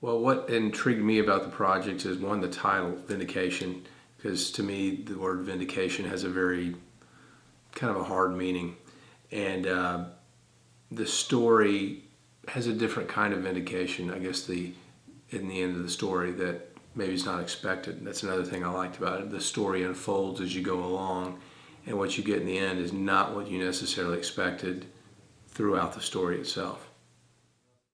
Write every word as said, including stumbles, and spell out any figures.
Well, what intrigued me about the project is, one, the title, Vindication, because to me the word vindication has a very kind of a hard meaning. And uh, the story has a different kind of vindication, I guess, the in the end of the story that maybe is not expected. That's another thing I liked about it. The story unfolds as you go along, and what you get in the end is not what you necessarily expected throughout the story itself.